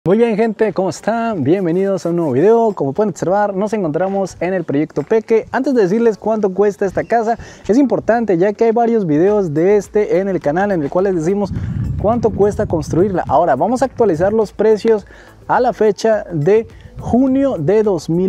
Muy bien, gente, ¿cómo están? Bienvenidos a un nuevo video. Como pueden observar, nos encontramos en el proyecto Peque. Antes de decirles cuánto cuesta esta casa, es importante ya que hay varios videos de este en el canal en el cual les decimos cuánto cuesta construirla. Ahora vamos a actualizar los precios a la fecha de junio de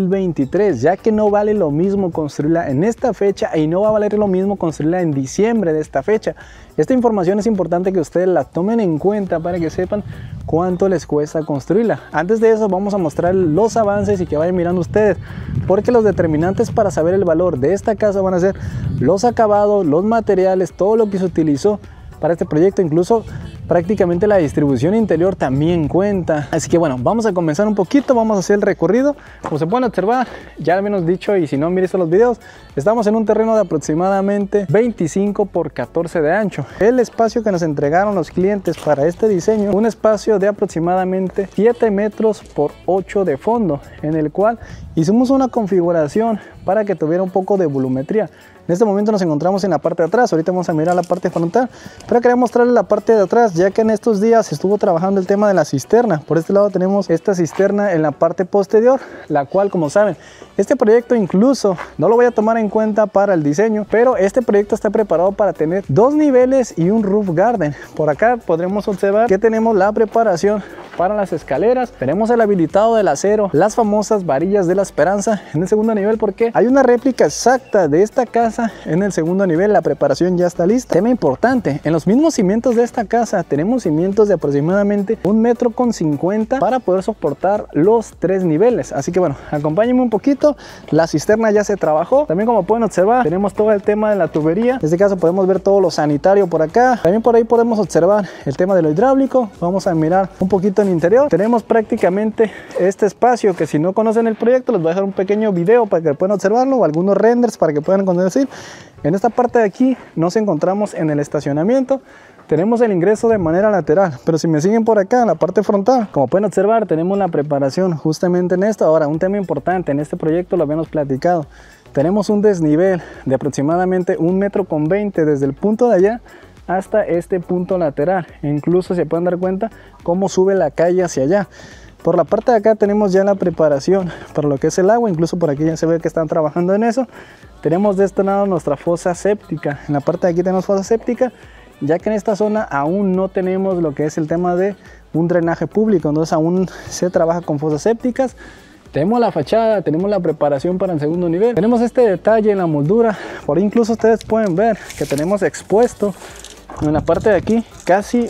2023, ya que no vale lo mismo construirla en esta fecha y no va a valer lo mismo construirla en diciembre de esta fecha. Esta información es importante que ustedes la tomen en cuenta para que sepan cuánto les cuesta construirla. Antes de eso vamos a mostrar los avances y que vayan mirando ustedes, porque los determinantes para saber el valor de esta casa van a ser los acabados, los materiales, todo lo que se utilizó para este proyecto, incluso prácticamente la distribución interior también cuenta. Así que bueno, vamos a comenzar un poquito, vamos a hacer el recorrido. Como se pueden observar, ya al menos dicho, y si no han visto los videos, estamos en un terreno de aproximadamente 25 por 14 de ancho. El espacio que nos entregaron los clientes para este diseño, un espacio de aproximadamente 7 metros por 8 de fondo, en el cual hicimos una configuración para que tuviera un poco de volumetría. En este momento nos encontramos en la parte de atrás, ahorita vamos a mirar la parte frontal, pero quería mostrarles la parte de atrás, ya que en estos días estuvo trabajando el tema de la cisterna. Por este lado tenemos esta cisterna en la parte posterior, la cual, como saben, este proyecto incluso no lo voy a tomar en cuenta para el diseño, pero este proyecto está preparado para tener 2 niveles y un roof garden. Por acá podremos observar que tenemos la preparación para las escaleras, tenemos el habilitado del acero, las famosas varillas de la esperanza en el segundo nivel, porque hay una réplica exacta de esta casa en el segundo nivel. La preparación ya está lista. Tema importante, en los mismos cimientos de esta casa tenemos cimientos de aproximadamente 1,50 m para poder soportar los 3 niveles. Así que bueno, acompáñenme un poquito. La cisterna ya se trabajó. También, como pueden observar, tenemos todo el tema de la tubería. En este caso podemos ver todo lo sanitario por acá. También por ahí podemos observar el tema de lo hidráulico. Vamos a mirar un poquito en interior. Tenemos prácticamente este espacio que, si no conocen el proyecto, les voy a dejar un pequeño video para que puedan observarlo, o algunos renders para que puedan conocer. En esta parte de aquí nos encontramos en el estacionamiento. Tenemos el ingreso de manera lateral, pero si me siguen por acá en la parte frontal, como pueden observar, tenemos la preparación justamente en esto. Ahora, un tema importante en este proyecto, lo habíamos platicado, tenemos un desnivel de aproximadamente 1,20 m desde el punto de allá hasta este punto lateral. E incluso se pueden dar cuenta cómo sube la calle hacia allá. Por la parte de acá tenemos ya la preparación para lo que es el agua, incluso por aquí ya se ve que están trabajando en eso. Tenemos de este lado nuestra fosa séptica, en la parte de aquí tenemos fosa séptica, ya que en esta zona aún no tenemos lo que es el tema de un drenaje público, entonces aún se trabaja con fosas sépticas. Tenemos la fachada, tenemos la preparación para el segundo nivel, tenemos este detalle en la moldura. Por ahí incluso ustedes pueden ver que tenemos expuesto en la parte de aquí casi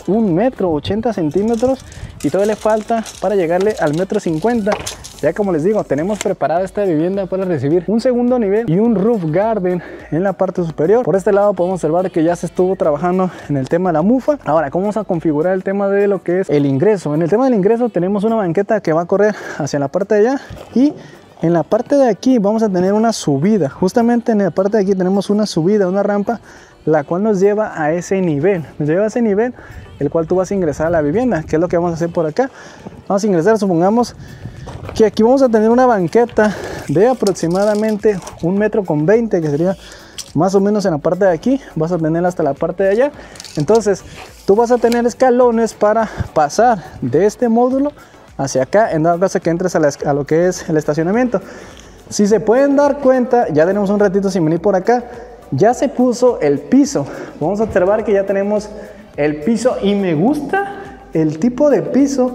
1,80 m, y todavía le falta para llegarle al 1,50 m. Ya como les digo, tenemos preparada esta vivienda para recibir un segundo nivel y un roof garden en la parte superior. Por este lado podemos observar que ya se estuvo trabajando en el tema de la mufa. Ahora, ¿cómo vamos a configurar el tema de lo que es el ingreso? En el tema del ingreso tenemos una banqueta que va a correr hacia la parte de allá, y en la parte de aquí vamos a tener una subida. Justamente en la parte de aquí tenemos una subida, una rampa, la cual nos lleva a ese nivel. Nos lleva a ese nivel el cual tú vas a ingresar a la vivienda. ¿Qué es lo que vamos a hacer por acá? Vamos a ingresar, supongamos que aquí vamos a tener una banqueta de aproximadamente 1,20 m, que sería más o menos en la parte de aquí. Vas a tener hasta la parte de allá. Entonces tú vas a tener escalones para pasar de este módulo hacia acá, en dado caso que entres a lo que es el estacionamiento. Si se pueden dar cuenta, ya tenemos un ratito sin venir por acá, ya se puso el piso. Vamos a observar que ya tenemos el piso, y me gusta el tipo de piso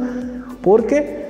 porque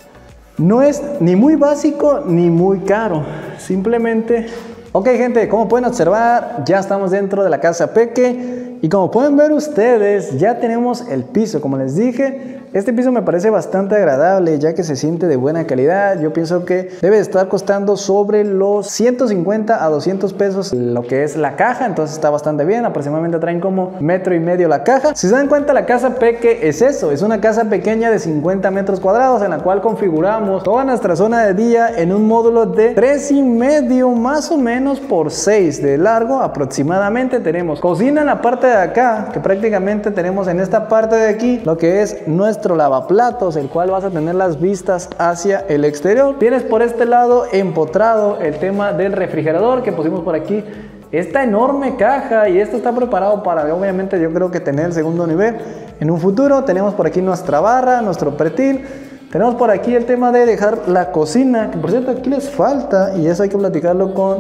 no es ni muy básico ni muy caro, simplemente... Ok, gente, como pueden observar, ya estamos dentro de la casa Peque, y como pueden ver ustedes, ya tenemos el piso. Como les dije, este piso me parece bastante agradable, ya que se siente de buena calidad. Yo pienso que debe estar costando sobre los 150 a 200 pesos lo que es la caja, entonces está bastante bien. Aproximadamente traen como 1,5 m la caja. Si se dan cuenta, la casa Peque es eso, es una casa pequeña de 50 metros cuadrados, en la cual configuramos toda nuestra zona de día en un módulo de 3,5 m más o menos por 6 de largo aproximadamente. Tenemos cocina en la parte de acá, que prácticamente tenemos en esta parte de aquí lo que es nuestro lavaplatos, el cual vas a tener las vistas hacia el exterior. Tienes por este lado empotrado el tema del refrigerador que pusimos por aquí, esta enorme caja, y esto está preparado para, obviamente, yo creo que tener el segundo nivel en un futuro. Tenemos por aquí nuestra barra, nuestro pretil. Tenemos por aquí el tema de dejar la cocina, que por cierto aquí les falta, y eso hay que platicarlo con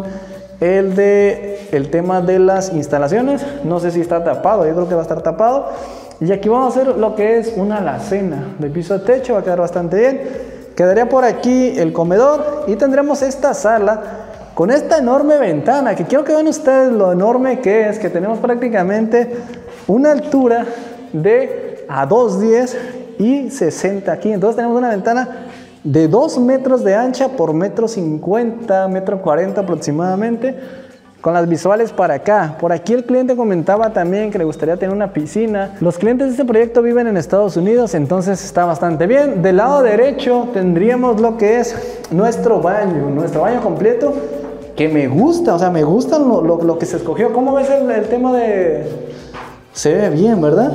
el tema de las instalaciones. No sé si está tapado, yo creo que va a estar tapado. Y aquí vamos a hacer lo que es una alacena de piso a techo, va a quedar bastante bien. Quedaría por aquí el comedor y tendremos esta sala con esta enorme ventana, que quiero que vean ustedes lo enorme que es, que tenemos prácticamente una altura de a 2,10 y 60 aquí. Entonces tenemos una ventana de 2 metros de ancha por 1,50 m, 1,40 m aproximadamente, con las visuales para acá. Por aquí el cliente comentaba también que le gustaría tener una piscina. Los clientes de este proyecto viven en Estados Unidos, entonces está bastante bien. Del lado derecho tendríamos lo que es nuestro baño completo, que me gusta, o sea, me gusta lo que se escogió. ¿Cómo ves el tema de...? Se ve bien, ¿verdad?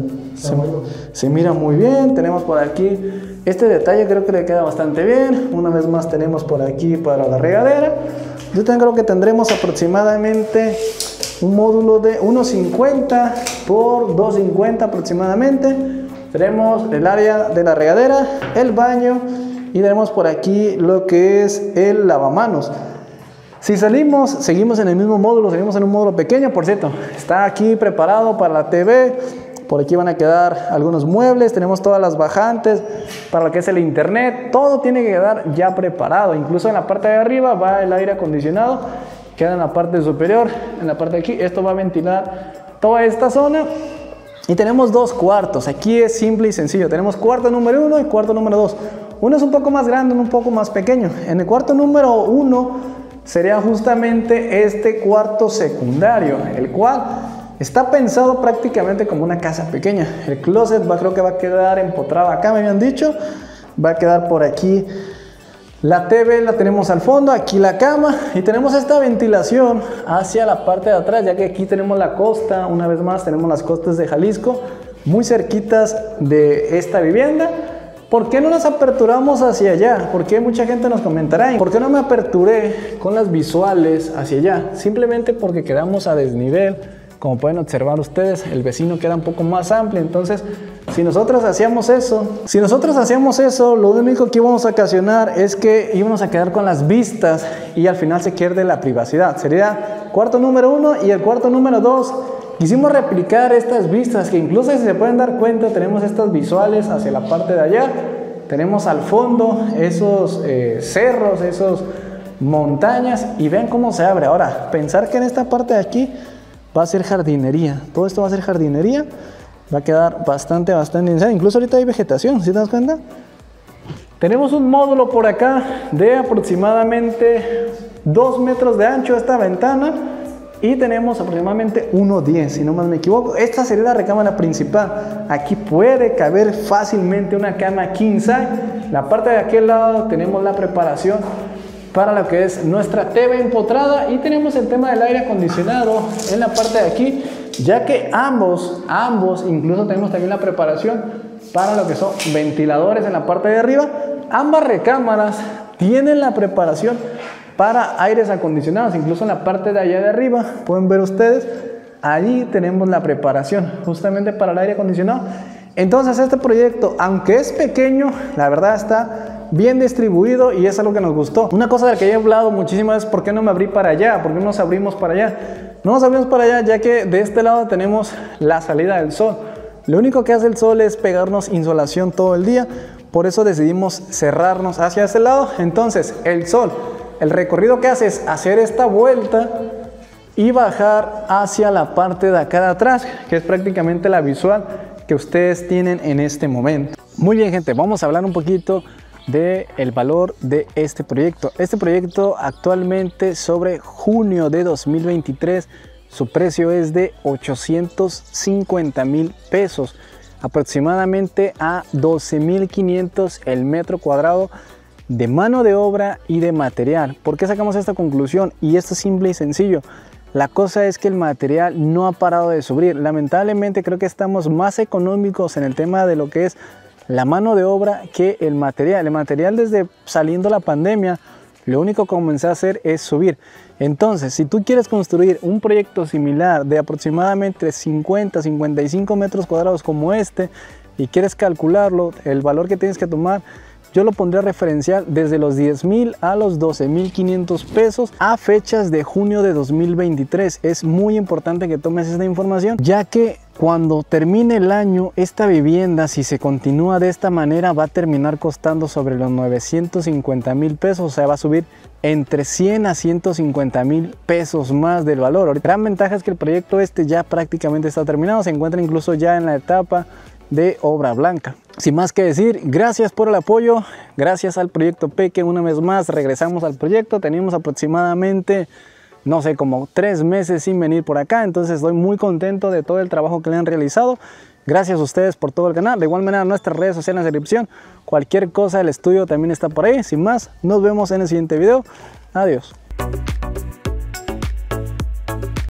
Se mira muy bien. Tenemos por aquí este detalle, creo que le queda bastante bien. Una vez más tenemos por aquí para la regadera. Yo creo que tendremos aproximadamente un módulo de 1,50 por 2,50 aproximadamente. Tenemos el área de la regadera, el baño y tenemos por aquí lo que es el lavamanos. Si salimos, seguimos en el mismo módulo, seguimos en un módulo pequeño, por cierto, está aquí preparado para la TV. Por aquí van a quedar algunos muebles, tenemos todas las bajantes para lo que es el internet, todo tiene que quedar ya preparado. Incluso en la parte de arriba va el aire acondicionado, queda en la parte superior, en la parte de aquí, esto va a ventilar toda esta zona. Y tenemos 2 cuartos, aquí es simple y sencillo, tenemos cuarto número 1 y cuarto número 2. Uno es un poco más grande, uno un poco más pequeño. En el cuarto número 1 sería justamente este cuarto secundario, el cual está pensado prácticamente como una casa pequeña. El closet creo que va a quedar empotrado acá, me habían dicho. Va a quedar por aquí. La TV la tenemos al fondo, aquí la cama. Y tenemos esta ventilación hacia la parte de atrás, ya que aquí tenemos la costa. Una vez más tenemos las costas de Jalisco, muy cerquitas de esta vivienda. ¿Por qué no nos aperturamos hacia allá? Porque mucha gente nos comentará, ¿por qué no me aperturé con las visuales hacia allá? Simplemente porque quedamos a desnivel. Como pueden observar ustedes, el vecino queda un poco más amplio. Entonces, si nosotros hacíamos eso, lo único que íbamos a ocasionar es que íbamos a quedar con las vistas y al final se pierde la privacidad. Sería cuarto número 1 y el cuarto número 2. Quisimos replicar estas vistas, que incluso si se pueden dar cuenta, tenemos estas visuales hacia la parte de allá. Tenemos al fondo esos cerros, esos montañas, y ven cómo se abre. Ahora, pensar que en esta parte de aquí va a ser jardinería. Todo esto va a ser jardinería. Va a quedar bastante interesante. Incluso ahorita hay vegetación, ¿sí te das cuenta? Tenemos un módulo por acá de aproximadamente 2 metros de ancho esta ventana. Y tenemos aproximadamente 1,10, si no más me equivoco. Esta sería la recámara principal. Aquí puede caber fácilmente una cama king size. La parte de aquel lado tenemos la preparación para lo que es nuestra TV empotrada. Y tenemos el tema del aire acondicionado en la parte de aquí, ya que ambos, incluso tenemos también la preparación para lo que son ventiladores en la parte de arriba. Ambas recámaras tienen la preparación para aires acondicionados, incluso en la parte de allá de arriba, pueden ver ustedes, allí tenemos la preparación justamente para el aire acondicionado. Entonces este proyecto, aunque es pequeño, la verdad está bien distribuido y es algo que nos gustó. Una cosa de la que he hablado muchísimo es por qué no me abrí para allá, por qué no nos abrimos para allá. No nos abrimos para allá ya que de este lado tenemos la salida del sol. Lo único que hace el sol es pegarnos insolación todo el día, por eso decidimos cerrarnos hacia ese lado. Entonces el sol, el recorrido que hace es hacer esta vuelta y bajar hacia la parte de acá de atrás, que es prácticamente la visual que ustedes tienen en este momento. Muy bien, gente, vamos a hablar un poquito del valor de este proyecto. Este proyecto actualmente sobre junio de 2023, su precio es de 850,000 pesos, aproximadamente a 12,500 el metro cuadrado de mano de obra y de material. ¿Por qué sacamos esta conclusión? Y esto es simple y sencillo. La cosa es que el material no ha parado de subir. Lamentablemente creo que estamos más económicos en el tema de lo que es la mano de obra que el material. El material, desde saliendo la pandemia, lo único que comencé a hacer es subir. Entonces, si tú quieres construir un proyecto similar de aproximadamente 50-55 metros cuadrados como este y quieres calcularlo, el valor que tienes que tomar yo lo pondré referencial desde los 10,000 a los 12,500 pesos a fechas de junio de 2023. Es muy importante que tomes esta información, ya que cuando termine el año, esta vivienda, si se continúa de esta manera, va a terminar costando sobre los 950,000 pesos, o sea, va a subir entre 100 a 150,000 pesos más del valor. La gran ventaja es que el proyecto ya prácticamente está terminado, se encuentra incluso ya en la etapa de obra blanca. Sin más que decir, gracias por el apoyo, gracias al proyecto Peque. Una vez más regresamos al proyecto, tenemos aproximadamente, no sé, como 3 meses sin venir por acá, entonces estoy muy contento de todo el trabajo que le han realizado. Gracias a ustedes por todo el canal. De igual manera, nuestras redes sociales en la descripción. Cualquier cosa del estudio también está por ahí. Sin más, nos vemos en el siguiente video. Adiós.